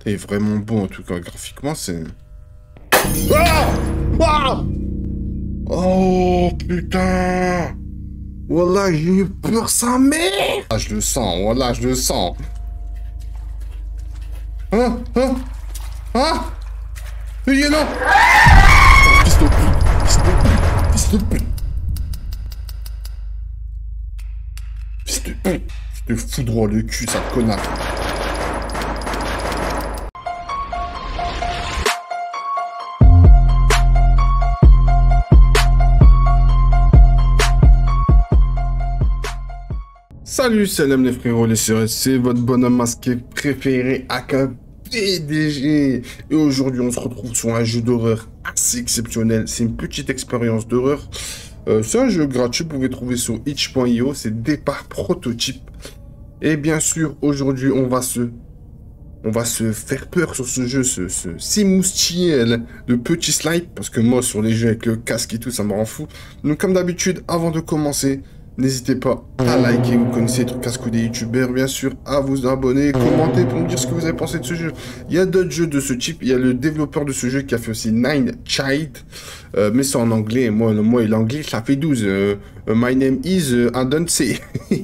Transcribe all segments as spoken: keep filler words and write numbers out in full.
est vraiment beau en tout cas, graphiquement c'est... Ah ah oh putain. Voilà, j'ai eu peur sa mère. Ah je le sens, voilà, je le sens. Ah ah ah. Il est là. Fils de pute, fils de pute, fils de pute. Fils de pute. Je te foudroie le cul, sale connard. Salut, salam les frérots, les sœurs, c'est votre bonhomme masqué préféré, aka P D G. Et aujourd'hui, on se retrouve sur un jeu d'horreur assez exceptionnel. C'est une petite expérience d'horreur. Euh, c'est un jeu gratuit, vous pouvez trouver sur itch point i o. C'est Départ Prototype. Et bien sûr, aujourd'hui, on va se... On va se faire peur sur ce jeu, se, se s'émoustiller de petits slides. Parce que moi, sur les jeux avec le casque et tout, ça me rend fou. Donc, comme d'habitude, avant de commencer... N'hésitez pas à liker, vous connaissez les trucs casse-coups des youtubeurs, bien sûr, à vous abonner, commenter pour me dire ce que vous avez pensé de ce jeu. Il y a d'autres jeux de ce type, il y a le développeur de ce jeu qui a fait aussi Nine Child, euh, mais c'est en anglais, et moi, moi et l'anglais, ça fait douze. Euh, my name is uh, I don't say.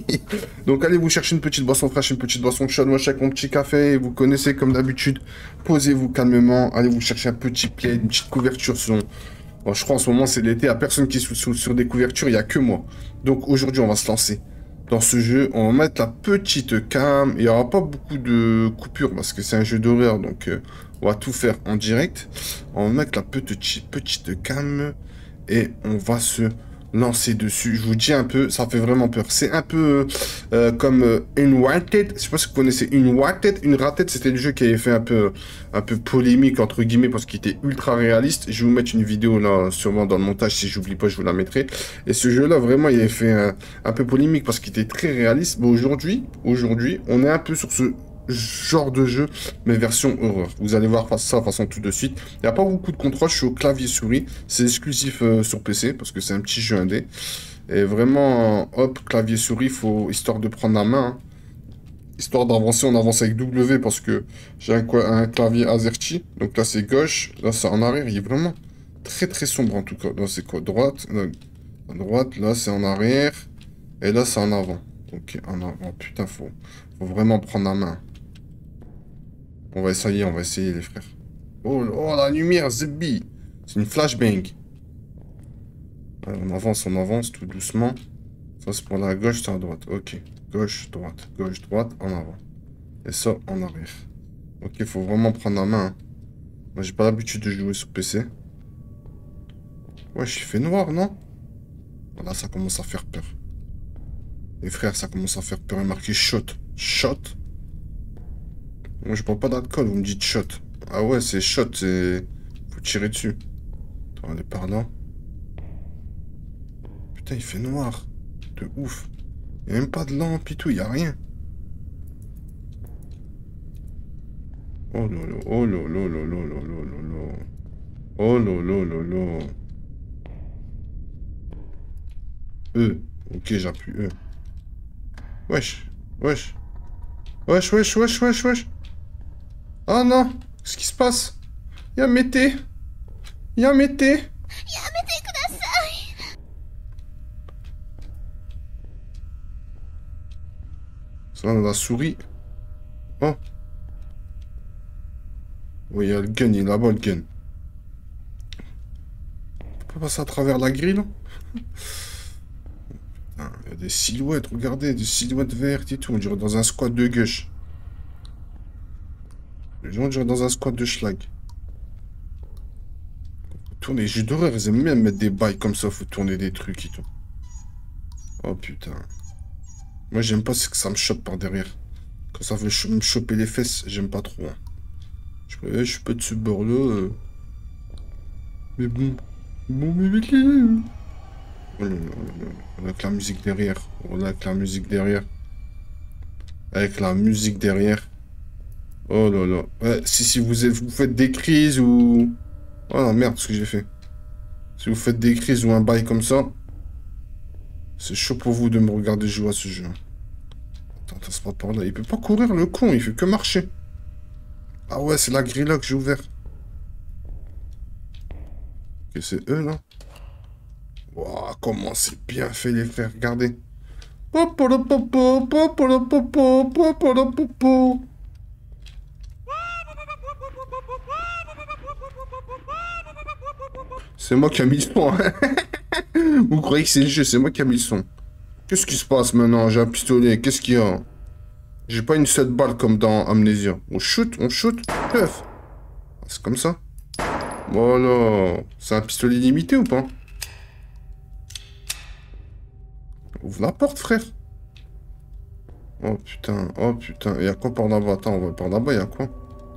Donc allez vous chercher une petite boisson fraîche, une petite boisson chaude, moi chaque mon petit café, et vous connaissez comme d'habitude, posez-vous calmement, allez vous chercher un petit plaid, une petite couverture sur... Bon, je crois en ce moment c'est l'été, il n'y a personne qui est sous, sous, sur des couvertures, il n'y a que moi. Donc aujourd'hui on va se lancer dans ce jeu, on va mettre la petite cam, il n'y aura pas beaucoup de coupures parce que c'est un jeu d'horreur, donc euh, on va tout faire en direct. On va mettre la petite, petite cam et on va se lancer dessus. Je vous dis un peu, ça fait vraiment peur. C'est un peu euh, comme euh, Unwanted. Je sais pas si vous connaissez Unwanted. Unwanted, c'était le jeu qui avait fait un peu, un peu polémique entre guillemets parce qu'il était ultra réaliste. Je vais vous mettre une vidéo là, sûrement dans le montage. Si j'oublie pas, je vous la mettrai. Et ce jeu-là, vraiment, il avait fait un, un peu polémique parce qu'il était très réaliste. Mais aujourd'hui, aujourd'hui, on est un peu sur ce genre de jeu, mais version horreur. Vous allez voir ça de façon tout de suite. Il n'y a pas beaucoup de contrôle, je suis au clavier souris. C'est exclusif euh, sur P C, parce que c'est un petit jeu indé. Et vraiment, hop, clavier souris, faut histoire de prendre la main. Hein. Histoire d'avancer, on avance avec W, parce que j'ai un, un clavier AZERTY. Donc là, c'est gauche. Là, c'est en arrière. Il est vraiment très, très sombre, en tout cas. Là, c'est quoi? Droite. Là, à droite. Là, c'est en arrière. Et là, c'est en avant. Ok, en avant. Putain, faut, faut vraiment prendre la main. On va essayer, on va essayer, les frères. Oh, oh la lumière, Zebby. C'est une flashbang. Alors, on avance, on avance, tout doucement. Ça, c'est pour la gauche, c'est à droite. Ok. Gauche, droite, gauche, droite, en avant. Et ça, en arrière. Ok, il faut vraiment prendre la main. Hein. Moi, j'ai pas l'habitude de jouer sur P C. Ouais, je suis fait noir, non? Voilà, ça commence à faire peur. Les frères, ça commence à faire peur. Il est marqué shot. Shot. Moi, je prends pas d'alcool, vous me dites shot. Ah ouais, c'est shot, c'est... Faut tirer dessus. Attends, on est par là. Putain, il fait noir. De ouf. Il n'y a même pas de lampe et tout, il n'y a rien. Oh lolo, oh lolo, lolo, lolo, lolo. Oh lolo, lolo. E. Ok, j'appuie E. Wesh, wesh. Wesh, wesh, wesh, wesh, wesh. Oh non, qu'est-ce qui se passe? Yamete. Yamete. Yamete kudasai. Ça, on a la souris. Oh. Oui, il y a le gun, il est là-bas, le gun. On peut passer à travers la grille, là? Il y a des silhouettes, regardez, des silhouettes vertes et tout. On dirait dans un squat de gauche. Les gens dirait dans un squat de schlag. Faut tourner les jeux d'horreur, ils aiment bien mettre des bails comme ça, faut tourner des trucs et tout. Oh putain. Moi j'aime pas, c'est que ça me chope par derrière. Quand ça veut ch me choper les fesses, j'aime pas trop. Hein. Je, peux, je suis pas de ce bord là. Euh... Mais bon. Bon, mais avec les... Oh là là là là. Avec la musique derrière. Oh là, avec la musique derrière. Avec la musique derrière. Oh là là. Ouais, si, si vous, êtes, vous faites des crises ou... Oh la merde, ce que j'ai fait. Si vous faites des crises ou un bail comme ça, c'est chaud pour vous de me regarder jouer à ce jeu. Attends, attends, c'est pas par là. Il peut pas courir, le con, il fait que marcher. Ah ouais, c'est la grille là que j'ai ouvert. Ok, c'est eux, là. Waouh, comment c'est bien fait, les frères. Regardez. Popolopopo, popolopopo, popolopopo. C'est moi qui ai mis le son. Hein. Vous croyez que c'est le jeu, c'est moi qui ai mis le son. Qu'est-ce qui se passe maintenant? J'ai un pistolet. Qu'est-ce qu'il y a? J'ai pas une seule balle comme dans Amnesia. On shoot, on shoot. Puff. C'est comme ça. Voilà. C'est un pistolet limité ou pas? Ouvre la porte, frère. Oh putain, oh putain. Il y a quoi par là-bas? Attends, on va par là-bas, il y a quoi?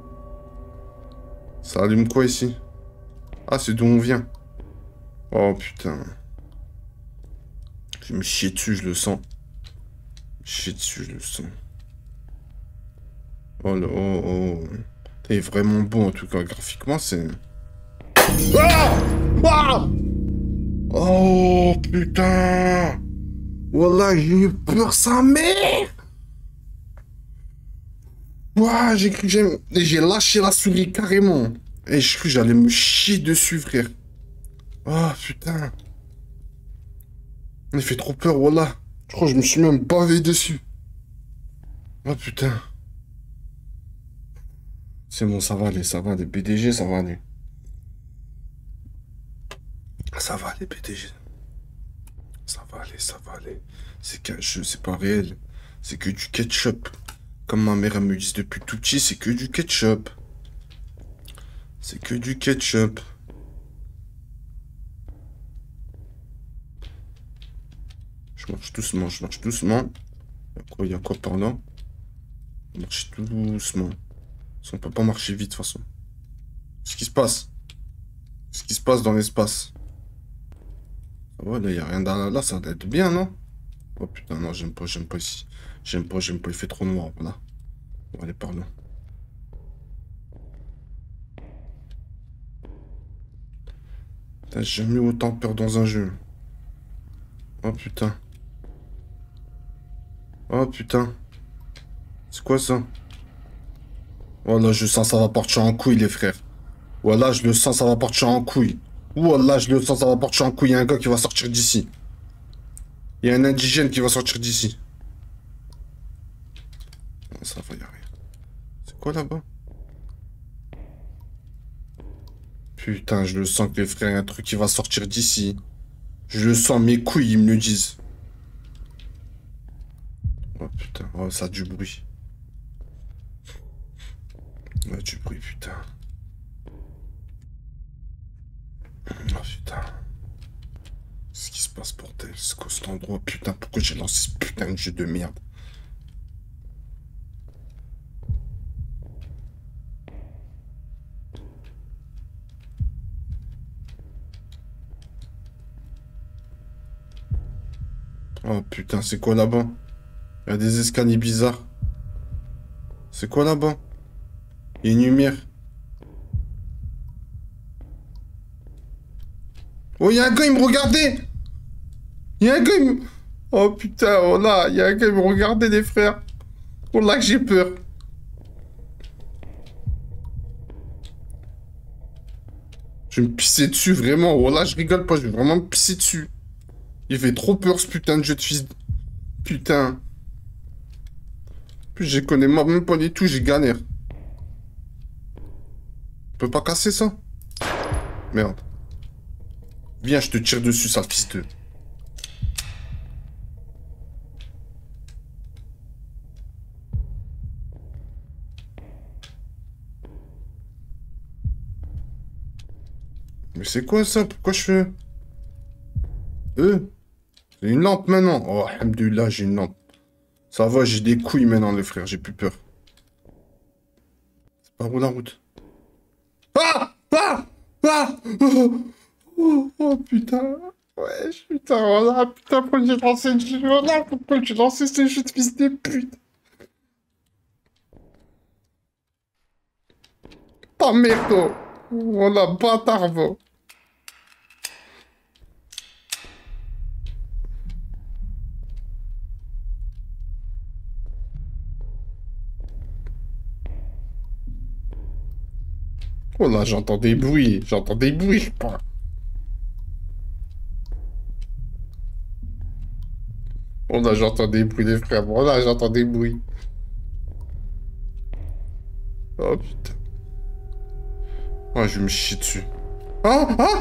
Ça allume quoi ici? Ah, c'est d'où on vient. Oh putain. Je me chier dessus, je le sens. Chier dessus, je le sens. Oh là, oh, oh. T'es vraiment beau en tout cas, graphiquement, c'est... Ah! Ah! Oh putain! Wallah, j'ai eu peur, sa mère! Ouah, j'ai cru que j'ai... J'ai lâché la souris carrément. Et j'ai cru que j'allais me chier dessus, frère. Oh putain. Il fait trop peur, Wallah. Je crois que je me suis même bavé dessus. Oh putain. C'est bon, ça va aller, ça va aller. B D G, ça va aller. Ça va aller, B D G. Ça va aller, ça va aller. C'est qu'un jeu, c'est pas réel. C'est que du ketchup. Comme ma mère elle me dit depuis tout petit, c'est que du ketchup. C'est que du ketchup. Je marche doucement, je marche doucement. Il y a quoi, il y a quoi par là? On marche doucement. On peut pas marcher vite de toute façon. Qu'est-ce qui se passe? Qu'est-ce qui se passe dans l'espace? Ça va, là, il y a rien dans là, ça doit être bien, non? Oh putain, non, j'aime pas, j'aime pas ici. J'aime pas, j'aime pas, il fait trop noir, voilà. On va aller par là. Putain, j'ai jamais eu autant peur dans un jeu. Oh putain. Oh putain. C'est quoi ça? Voilà, je sens ça va partir en couille, les frères. Voilà, je le sens, ça va partir en couille. Voilà, je le sens, ça va partir en couille. Il y a un gars qui va sortir d'ici. Il y a un indigène qui va sortir d'ici. Non, ça va, y a rien. C'est quoi là-bas? Putain, je le sens que les frères, il y a un truc qui va sortir d'ici. Je le sens, mes couilles, ils me le disent. Oh putain, oh, ça a du bruit. Ouais, du bruit, putain. Oh putain. Qu'est-ce qui se passe, bordel? C'est quoi cet endroit? Putain, pourquoi j'ai lancé ce putain de jeu de merde? Oh putain, c'est quoi là-bas? Il y a des escaliers bizarres. C'est quoi là-bas? Il y a une lumière. Oh, il y a un gars, il me regardait! Il y a un gars, il me... Oh putain, oh là, il y a un gars, il me regardait, les frères. Oh là que j'ai peur. Je vais me pisser dessus, vraiment. Oh là, je rigole pas, je vais vraiment me pisser dessus. Il fait trop peur, ce putain de jeu de fils. Putain. Plus je connais même pas du tout, j'ai galère. Je peux pas casser ça? Merde. Viens, je te tire dessus, sale fils de... Mais c'est quoi ça? Pourquoi je fais... Euh J'ai une lampe maintenant. Oh, alhamdoulilah, j'ai une lampe. Ça va, j'ai des couilles maintenant, les frères, j'ai plus peur. C'est par où la route? Ah! Ah! Ah! Oh, oh, oh, putain. Ouais, putain, voilà, putain, pourquoi j'ai lancé le jeu? Voilà, pourquoi j'ai lancé ce jeu de fils de pute? Ta merde, oh. Voilà, bâtard, va. Oh là, j'entends des bruits. J'entends des bruits, je crois. Oh là, j'entends des bruits, les frères. Oh là, j'entends des bruits. Oh putain. Oh, je vais me chier dessus. Ah, ah,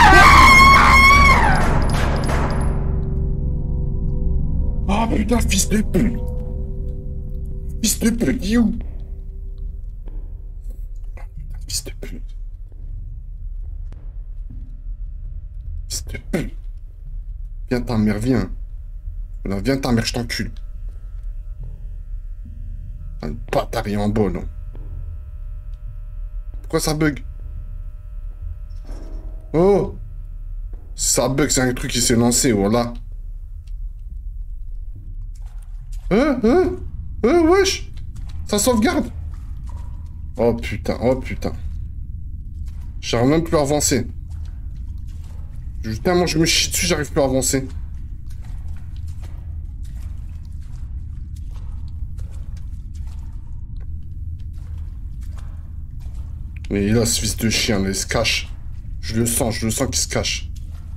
ah, oh putain, fils de pute. Fils de pute, il est où? Oh, putain, fils de pute. Fils de pute. Viens ta mère, viens. Là, viens ta mère, je t'encule. Un bâtard, il est en bas, non? Pourquoi ça bug? Oh! Ça bug, c'est un truc qui s'est lancé, voilà. Hein? Hein? Hein, wesh! Ça sauvegarde! Oh putain, oh putain. J'arrive même plus à avancer. Tellement je me chie dessus, j'arrive plus à avancer. Mais là, ce fils de chien, là, il se cache. Je le sens, je le sens qu'il se cache.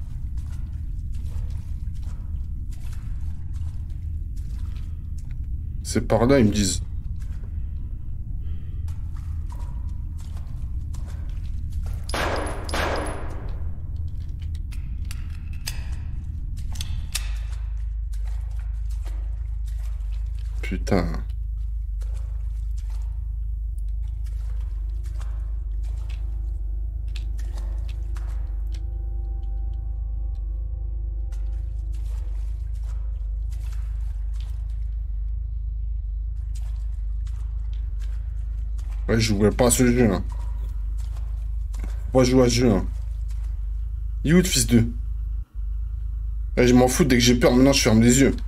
C'est par là, ils me disent. Putain. Ouais, je jouerai pas à ce jeu, hein. Faut pas jouer à ce jeu, hein. Il est où, le fils de... Ouais, je m'en fous, dès que j'ai peur, maintenant, je ferme les yeux.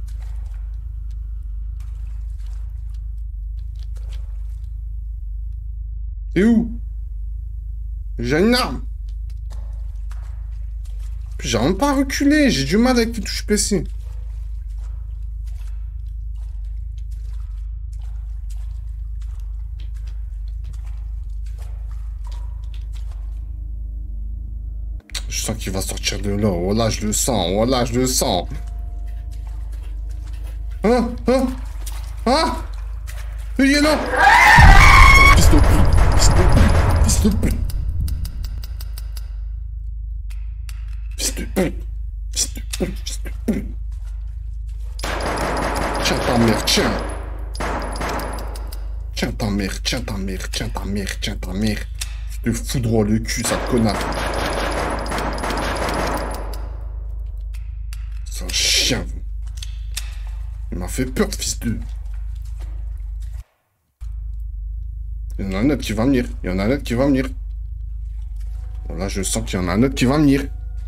T'es où? J'ai une arme. J'arrive pas à reculer, j'ai du mal avec les touches P C. Je sens qu'il va sortir de là. Oh là, je le sens. Oh là, je le sens. Hein? Hein? Hein? Il est là! Fils de pute! Fils de pute! Fils de pute! Fils de pute! Fils de pute! Fils de pute! Tiens ta mère, tiens! Tiens ta mère, tiens ta mère, tiens ta mère, tiens ta mère! Je te foudroie le cul, sale connard! C'est un chien, vous! Il m'a fait peur, fils de... Il y en a un autre qui va venir. Il y en a un autre qui va venir. Bon, là, je sens qu'il y en a un autre qui va venir.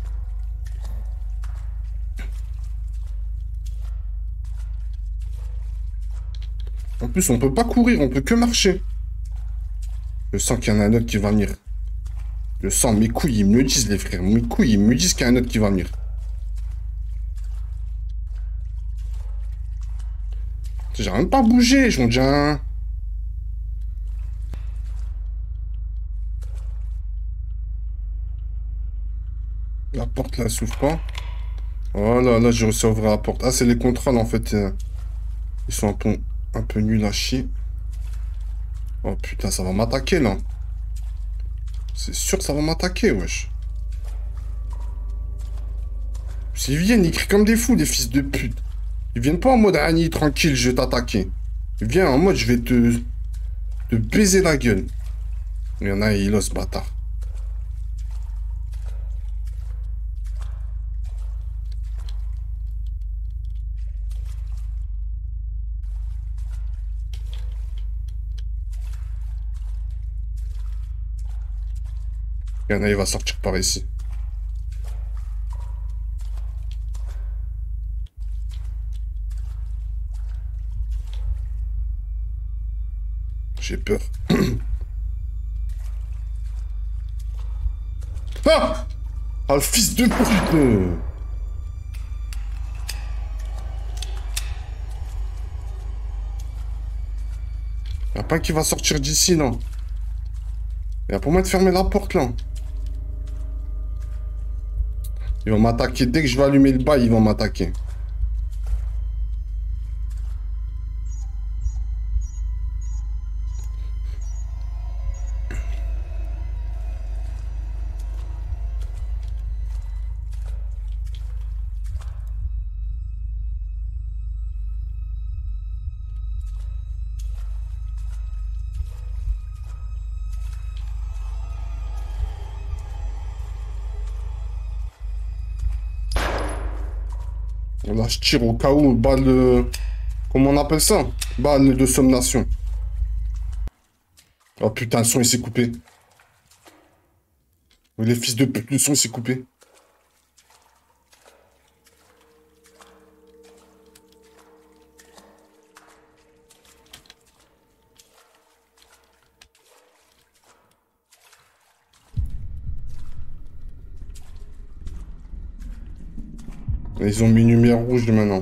En plus, on peut pas courir, on peut que marcher. Je sens qu'il y en a un autre qui va venir. Je sens, mes couilles, ils me le disent, les frères. Mes couilles, ils me disent qu'il y a un autre qui va venir. J'arrive même pas à bouger, je m'en dis un... La porte, là, elle s'ouvre pas. Voilà, là, j'ai réussi à ouvrir la porte. Ah, c'est les contrôles, en fait. Euh, ils sont un peu, un peu nuls à chier. Oh, putain, ça va m'attaquer, là. C'est sûr que ça va m'attaquer, wesh. S'ils viennent, ils crient comme des fous, des fils de pute. Ils viennent pas en mode Annie, tranquille, je vais t'attaquer. Ils viennent en mode, je vais te... te baiser la gueule. Il y en a, il ose, bâtard. Il y en a, il va sortir par ici. J'ai peur. Ah! Ah, le fils de pute! Y'a pas qui va sortir d'ici, non? Il y a pour moi de fermer la porte, là. Ils vont m'attaquer. Dès que je vais allumer le bail, ils vont m'attaquer. Là, je tire au cas où, balle de... Comment on appelle ça? Balle de somnation. Oh putain, le son, il s'est coupé. Les fils de pute, le son, il s'est coupé. Ils ont mis une lumière rouge maintenant.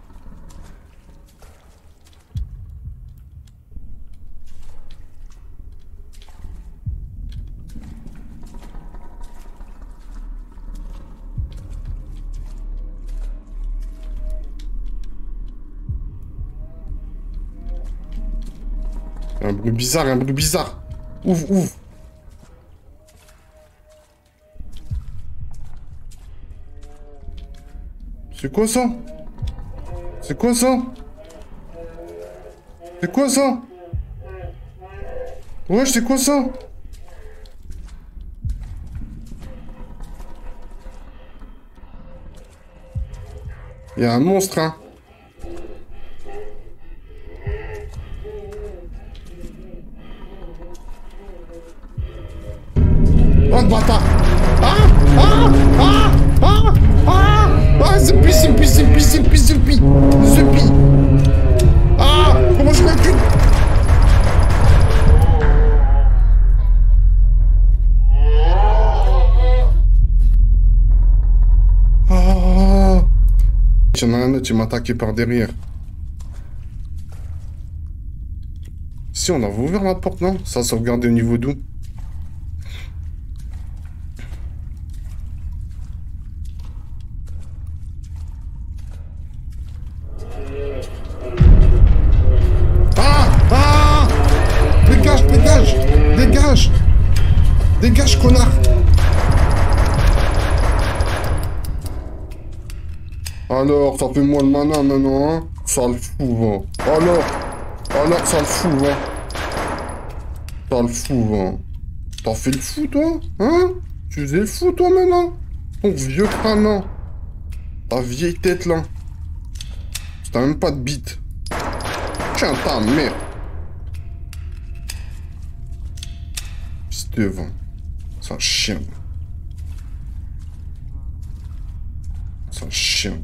Un bruit bizarre, un bruit bizarre. Ouvre, ouvre. C'est quoi ça? C'est quoi ça? C'est quoi ça? Ouais, c'est quoi ça? Il y a un monstre, hein. Oh, le bâtard! Ah! Ah! Ah! Ah! Ah! Ah! Zupi, zupi, zupi, zupi, zupi! Zupi! Ah! Comment je recule? Ah! Il y en a un autre, il m'a attaqué par derrière. Si, on avait ouvert la porte, non? Ça sauvegardé au niveau d'où? Dégage, connard! Alors, ça fait moi le malin maintenant, hein? Ça le fout, hein? Alors, alors, ça le fout, hein? Ça le fout, hein? T'as fait le fou, toi? Hein? Tu faisais le fou, toi, maintenant? Ton vieux crâne, là. Ta vieille tête, là. T'as même pas de bite. Tiens, ta mère. Pisse devant. C'est un chien. C'est un chien.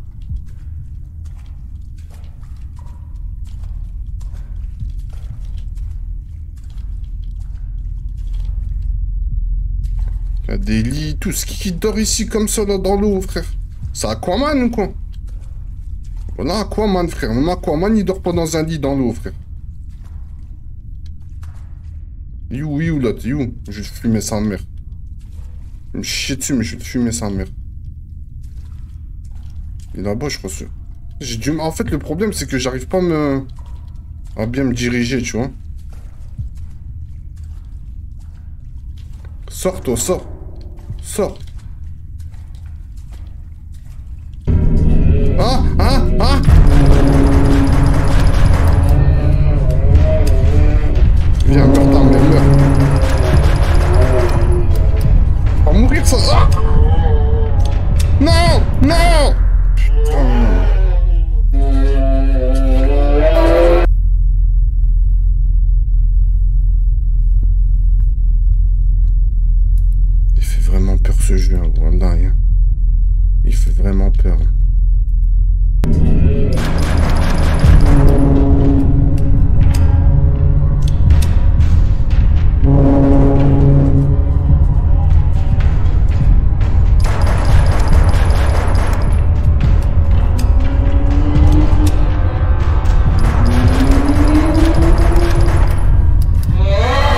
Il y a des lits, tout ce qui dort ici comme ça là dans l'eau, frère. C'est Aquaman ou quoi? Voilà Aquaman, frère. Même Aquaman, il dort pas dans un lit dans l'eau, frère. You, you, l'autre, you. Je vais fumer sa mère. Je me chie dessus, mais je vais fumer sa mère. Il est là-bas, je crois. J'ai dû... En fait, le problème, c'est que j'arrive pas à me... à bien me diriger, tu vois. Sors, toi, sors. Sors. Ah, ah, ah! Viens, meurs, ta mère, meurs. On va mourir, ça. Ah! Non, non! Putain. Il fait vraiment peur, ce jeu, hein, voilà, hein. Il fait vraiment peur.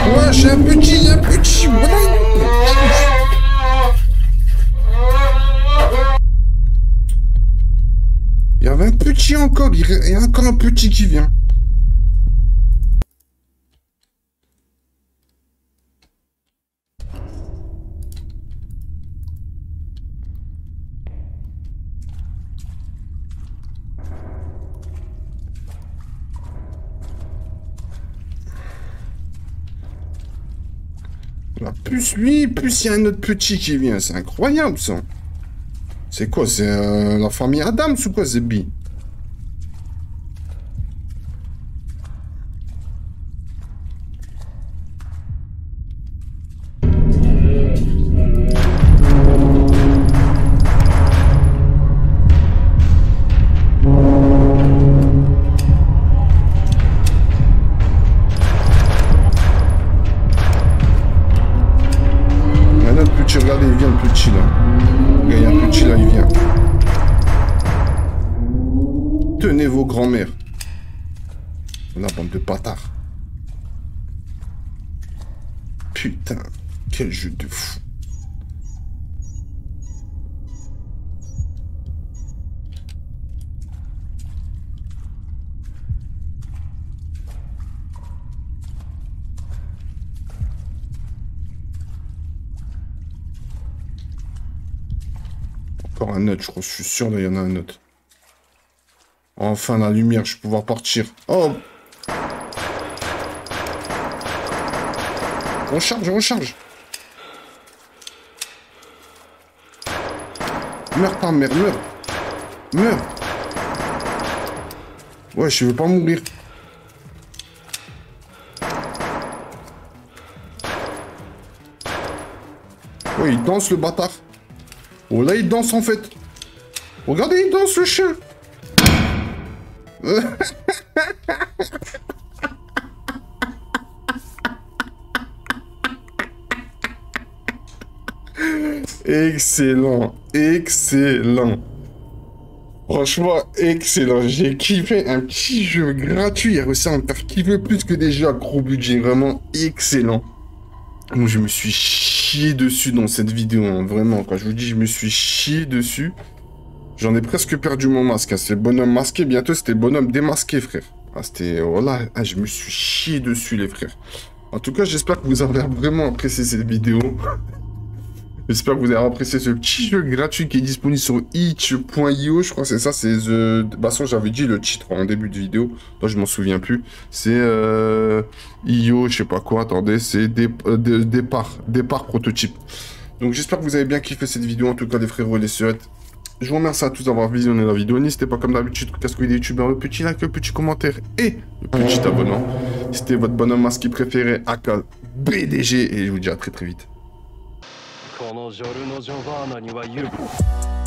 Ouais, j'ai un petit, un petit. Voilà, il y avait un petit encore. Il y a encore un petit qui vient. Là, plus lui, plus il y a un autre petit qui vient. C'est incroyable, ça. C'est quoi? C'est euh, la famille Adams ou quoi, Zebby? Regardez, il vient le petit là. Il y a un petit là, il vient. Tenez vos grands-mères. La bande de bâtards. Putain, quel jeu de fou. Encore un autre, je crois, je suis sûr, là, il y en a un autre. Enfin, la lumière, je vais pouvoir partir. Oh! On charge, on charge. Meurs pas, merde, meurs. Meurs. Ouais, je veux pas mourir. Ouais, il danse, le bâtard. Oh là, il danse en fait. Regardez, il danse le chien. Excellent, excellent. Franchement, excellent. J'ai kiffé un petit jeu gratuit. Il a réussi à me faire kiffer plus que des jeux à gros budget. Vraiment excellent. Donc, je me suis chié dessus dans cette vidéo, hein. Vraiment, quand je vous dis, je me suis chié dessus. J'en ai presque perdu mon masque, hein. C'est le bonhomme masqué, bientôt c'était le bonhomme démasqué, frère. Ah, c'était... Voilà, ah, je me suis chié dessus, les frères. En tout cas, j'espère que vous avez vraiment apprécié cette vidéo. J'espère que vous avez apprécié ce petit jeu gratuit qui est disponible sur itch point i o. Je crois que c'est ça, c'est... The... De toute façon, j'avais dit le titre en début de vidéo. Moi, je m'en souviens plus. C'est... Euh... I O, je sais pas quoi, attendez. C'est dé... euh, dé... Départ. Départ prototype. Donc, j'espère que vous avez bien kiffé cette vidéo. En tout cas, les frérots et les sœurs. Je vous remercie à tous d'avoir visionné la vidéo. N'hésitez pas, comme d'habitude, casse-couille des youtubeurs, le petit like, le petit commentaire et le petit abonnement. C'était votre bonhomme masqué préféré, aka B D G. Et je vous dis à très très vite. このジョルノ・ジョバーナには言う